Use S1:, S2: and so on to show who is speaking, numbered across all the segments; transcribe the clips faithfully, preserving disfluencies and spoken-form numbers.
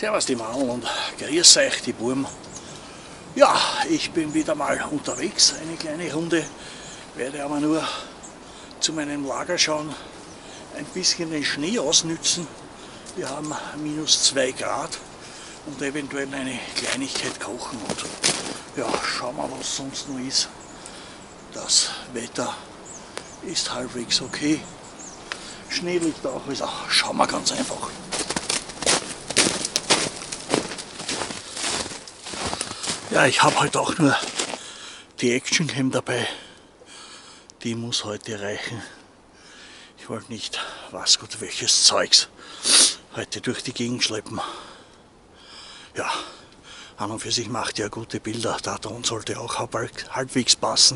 S1: Servus die Mauern und grüß euch die Burm. Ja, ich bin wieder mal unterwegs, eine kleine Runde, werde aber nur zu meinem Lager schauen, ein bisschen den Schnee ausnützen. Wir haben minus zwei Grad und eventuell eine Kleinigkeit kochen und ja, schauen wir, was sonst noch ist. Das Wetter ist halbwegs okay. Schnee liegt auch, also schauen wir ganz einfach. Ja, ich habe heute auch nur die Actioncam dabei. Die muss heute reichen. Ich wollte nicht, was Gott welches Zeugs heute durch die Gegend schleppen. Ja, an und für sich macht ja gute Bilder. Der Ton sollte auch halbwegs passen.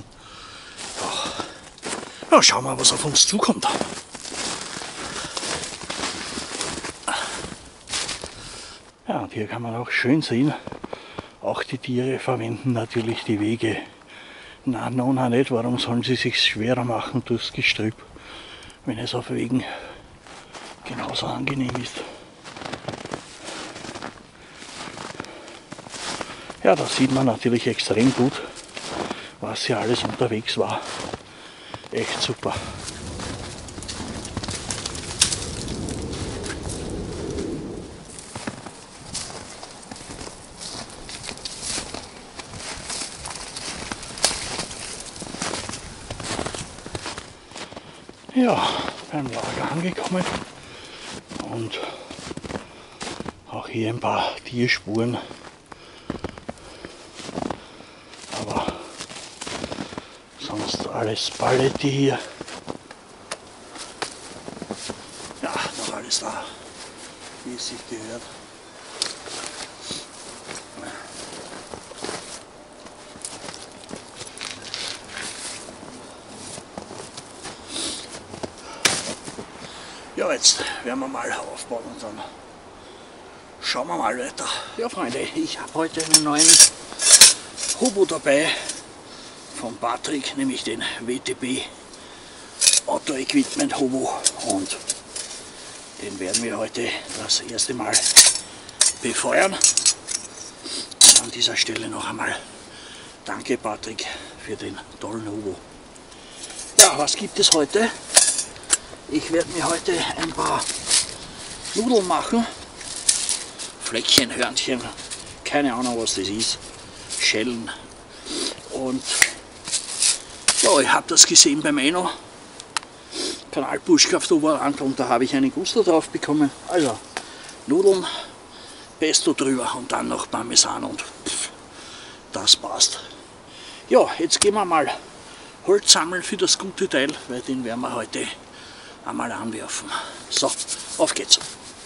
S1: Ja, schauen wir, was auf uns zukommt. Ja, und hier kann man auch schön sehen, auch die Tiere verwenden natürlich die Wege. Na, nona nicht, warum sollen sie sich schwerer machen durchs Gestrüpp, wenn es auf Wegen genauso angenehm ist. Ja, da sieht man natürlich extrem gut, was hier alles unterwegs war. Echt super. Ja, beim Lager angekommen und auch hier ein paar Tierspuren, aber sonst alles Paletti hier. Ja, noch alles da, wie es sich gehört. Ja, jetzt werden wir mal aufbauen und dann schauen wir mal weiter. Ja Freunde, ich habe heute einen neuen Hobo dabei von Patrick, nämlich den W T B Auto Equipment Hobo, und den werden wir heute das erste Mal befeuern. Und an dieser Stelle noch einmal danke Patrick für den tollen Hobo. Ja, was gibt es heute? Ich werde mir heute ein paar Nudeln machen, Fleckchen, Hörnchen, keine Ahnung was das ist, Schellen, und ja, ich habe das gesehen beim Eno, Kanal Buschkraft Oberland, und da habe ich einen Gusto drauf bekommen. Also Nudeln, Pesto drüber und dann noch Parmesan und pff, das passt. Ja, jetzt gehen wir mal Holz sammeln für das gute Teil, weil den werden wir heute einmal anwerfen. So, auf geht's.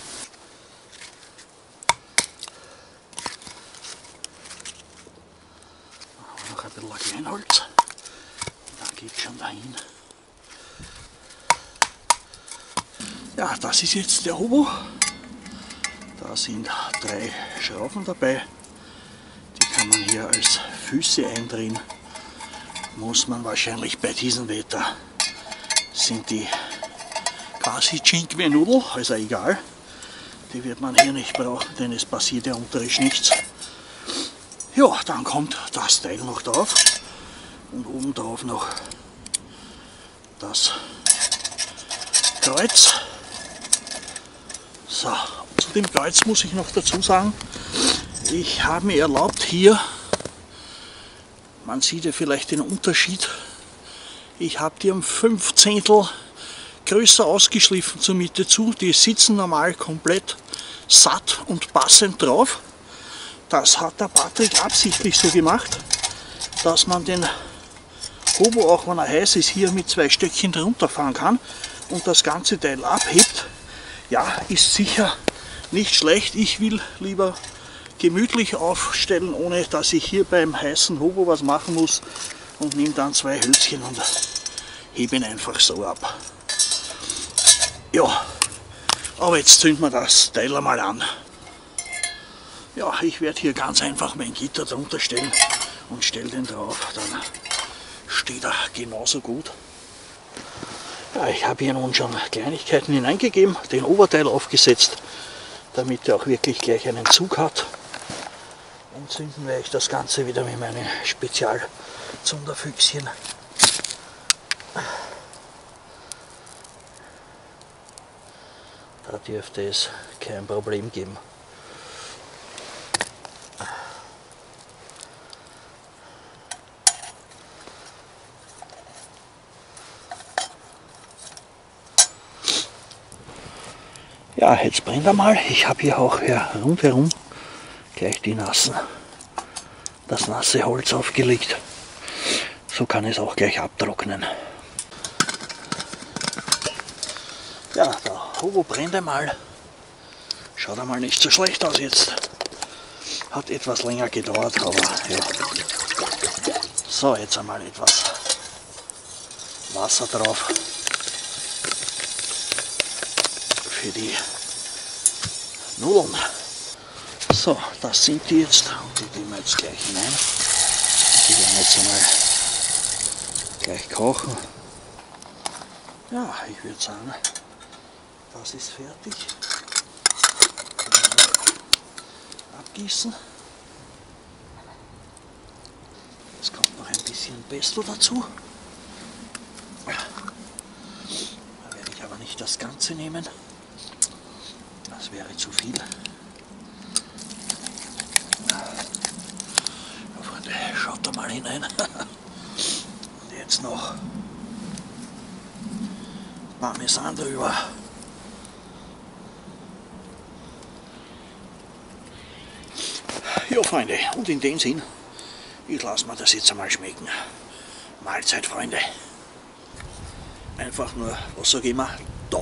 S1: Noch ein bisschen Kleinholz. Dann geht's schon dahin. Ja, das ist jetzt der Hobo. Da sind drei Schrauben dabei. Die kann man hier als Füße eindrehen. Muss man wahrscheinlich bei diesem Wetter. Sind die quasi Cinque Nudel, also egal, die wird man hier nicht brauchen, denn es passiert ja unterrisch nichts. Ja, dann kommt das Teil noch drauf und oben drauf noch das Kreuz. So, zu dem Kreuz muss ich noch dazu sagen, ich habe mir erlaubt hier, man sieht ja vielleicht den Unterschied, ich habe die um fünf Zehntel größer ausgeschliffen zur Mitte zu. Die sitzen normal komplett satt und passend drauf. Das hat der Patrick absichtlich so gemacht, dass man den Hobo, auch wenn er heiß ist, hier mit zwei Stöckchen drunter fahren kann und das ganze Teil abhebt. Ja, ist sicher nicht schlecht. Ich will lieber gemütlich aufstellen, ohne dass ich hier beim heißen Hobo was machen muss, und nehme dann zwei Hölzchen und hebe ihn einfach so ab. Ja, aber jetzt zünden wir das Teil einmal an. Ja, ich werde hier ganz einfach mein Gitter drunter stellen und stelle den drauf, dann steht er genauso gut. Ja, ich habe hier nun schon Kleinigkeiten hineingegeben, den Oberteil aufgesetzt, damit er auch wirklich gleich einen Zug hat. Entzünden werde ich das Ganze wieder mit meinen Spezialzunderfüchschen. Da dürfte es kein Problem geben. Ja, jetzt brennt er mal. Ich habe hier auch ja, rundherum gleich die nassen, das nasse Holz aufgelegt. So kann es auch gleich abtrocknen. Ja, der Hobo brennt einmal. Schaut einmal nicht so schlecht aus jetzt. Hat etwas länger gedauert, aber ja. So, jetzt einmal etwas Wasser drauf. Für die Nudeln. So, das sind die jetzt. Und die tun wir jetzt gleich hinein. Die werden jetzt einmal gleich kochen. Ja, ich würde sagen, das ist fertig. Abgießen. Jetzt kommt noch ein bisschen Pesto dazu. Da werde ich aber nicht das Ganze nehmen. Das wäre zu viel. Ja, Freunde, schaut da mal hinein. Und jetzt noch Parmesan drüber. Ja, Freunde, und in dem Sinn, ich lasse mir das jetzt einmal schmecken. Mahlzeit, Freunde. Einfach nur, was sage ich immer, top.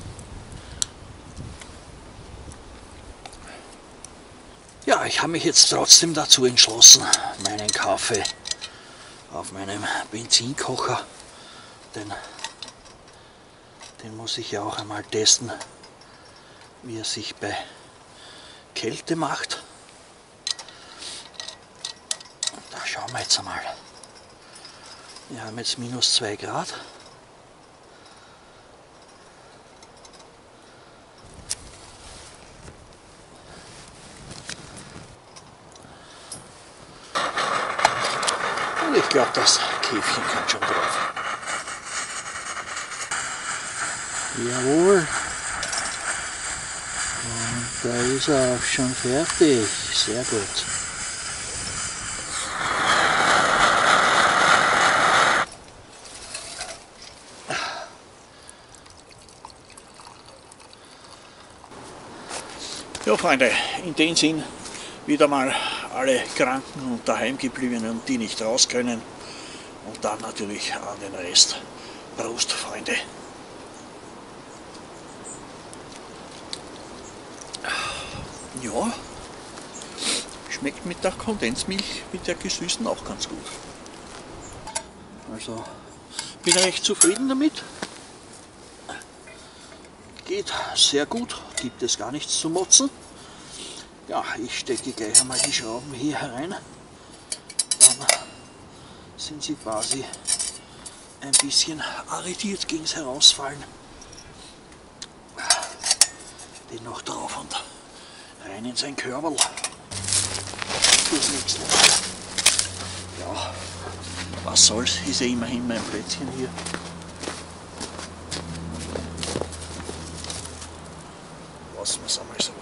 S1: Ja, ich habe mich jetzt trotzdem dazu entschlossen, meinen Kaffee auf meinem Benzinkocher, denn den muss ich ja auch einmal testen, wie er sich bei Kälte macht. Und da schauen wir jetzt einmal. Wir haben jetzt minus zwei Grad. Ich glaube, das Käfchen kommt schon drauf. Jawohl. Und da ist er auch schon fertig. Sehr gut. Ja, Freunde, in dem Sinn wieder mal alle Kranken und Daheimgebliebenen, die nicht raus können. Und dann natürlich an den Rest. Prost, Freunde. Ja, schmeckt mit der Kondensmilch, mit der gesüßten auch ganz gut. Also, bin recht zufrieden damit. Geht sehr gut, gibt es gar nichts zu motzen. Ja, ich stecke gleich einmal die Schrauben hier herein. Dann sind sie quasi ein bisschen arretiert gegen das Herausfallen. Den noch drauf und rein in sein Körbel. Fürs nächste Mal. Ja, was soll's, ist ja immerhin mein Plätzchen hier. Lassen wir es einmal so.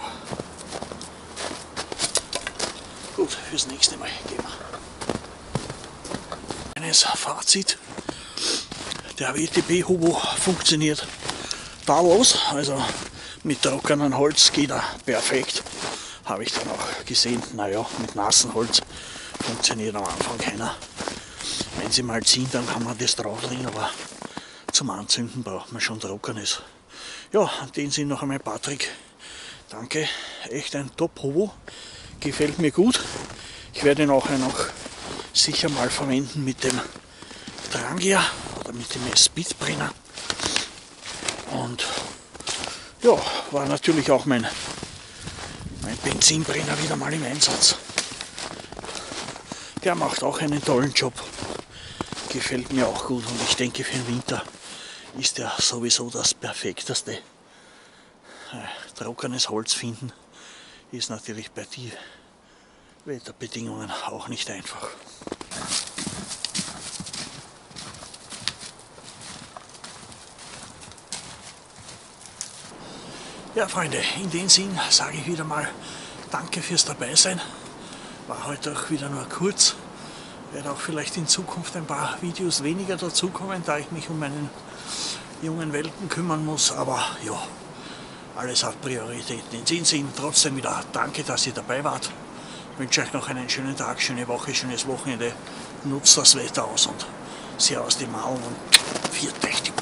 S1: Gut, fürs nächste Mal gehen wir. Eines Fazit: Der W T B-Hobo funktioniert tadellos, also mit trockenem Holz geht er perfekt. Habe ich dann auch gesehen, naja, mit nassem Holz funktioniert am Anfang keiner. Wenn sie mal ziehen, dann kann man das drauflegen, aber zum Anzünden braucht man schon Trockenes. Ja, in dem Sinne noch einmal Patrick. Danke, echt ein Top-Hobo. Gefällt mir gut. Ich werde ihn auch noch sicher mal verwenden mit dem Drangia oder mit dem Speedbrenner. Und ja, war natürlich auch mein, mein Benzinbrenner wieder mal im Einsatz. Der macht auch einen tollen Job. Gefällt mir auch gut und ich denke, für den Winter ist der sowieso das perfekteste. trockenes Holz finden ist natürlich bei den Wetterbedingungen auch nicht einfach. Ja, Freunde, in dem Sinn sage ich wieder mal danke fürs Dabeisein. War heute auch wieder nur kurz. Werde auch vielleicht in Zukunft ein paar Videos weniger dazukommen, da ich mich um meinen jungen Welpen kümmern muss. Aber ja, alles hat Prioritäten. In dem Sinn trotzdem wieder danke, dass ihr dabei wart. Ich wünsche euch noch einen schönen Tag, schöne Woche, schönes Wochenende. Nutzt das Wetter aus und Servus die Maul und viert euch die